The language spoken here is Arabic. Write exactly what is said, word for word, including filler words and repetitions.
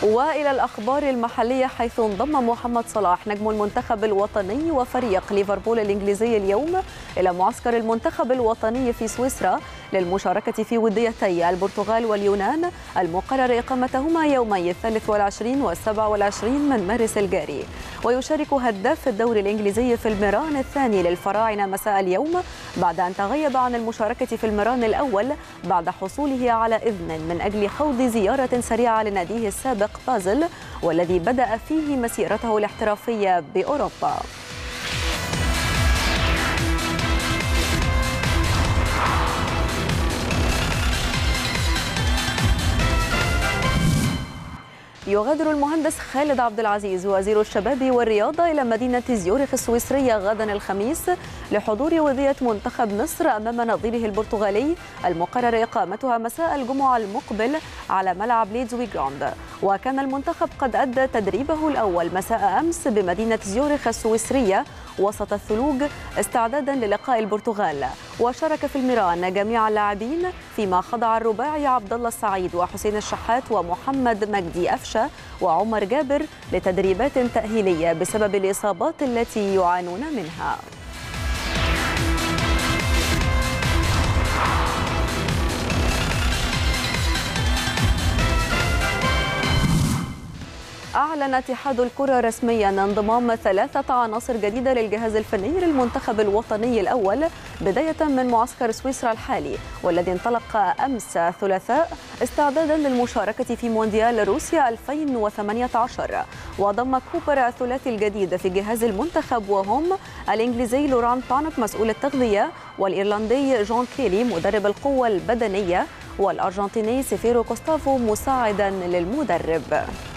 وإلى الأخبار المحلية، حيث انضم محمد صلاح نجم المنتخب الوطني وفريق ليفربول الإنجليزي اليوم إلى معسكر المنتخب الوطني في سويسرا للمشاركة في وديتي البرتغال واليونان المقرر إقامتهما يومي الثالث والعشرين والسابع والعشرين من مارس الجاري. ويشارك هداف الدوري الإنجليزي في المران الثاني للفراعنة مساء اليوم بعد أن تغيب عن المشاركة في المران الأول بعد حصوله على إذن من أجل خوض زيارة سريعة لناديه السابق بازل، والذي بدأ فيه مسيرته الاحترافية بأوروبا. يغادر المهندس خالد عبد العزيز وزير الشباب والرياضة إلى مدينة زيورخ السويسرية غدا الخميس لحضور ودية منتخب مصر أمام نظيره البرتغالي المقرر إقامتها مساء الجمعة المقبل على ملعب ليدزوي جراند. وكان المنتخب قد أدى تدريبه الأول مساء أمس بمدينة زيورخ السويسرية وسط الثلوج استعدادا للقاء البرتغال. وشارك في الميران جميع اللاعبين، فيما خضع الرباعي عبد الله السعيد وحسين الشحات ومحمد مجدي أفشة وعمر جابر لتدريبات تأهيلية بسبب الإصابات التي يعانون منها. أعلن اتحاد الكرة رسميا انضمام ثلاثة عناصر جديدة للجهاز الفني للمنتخب الوطني الأول بداية من معسكر سويسرا الحالي، والذي انطلق أمس الثلاثاء استعدادا للمشاركة في مونديال روسيا ألفين وثمانية عشر. وضم كوبر الثلاثي الجديد في جهاز المنتخب، وهم الإنجليزي لوران بانوك مسؤول التغذية، والإيرلندي جون كيلي مدرب القوة البدنية، والأرجنتيني سيفيرو كوستافو مساعدا للمدرب.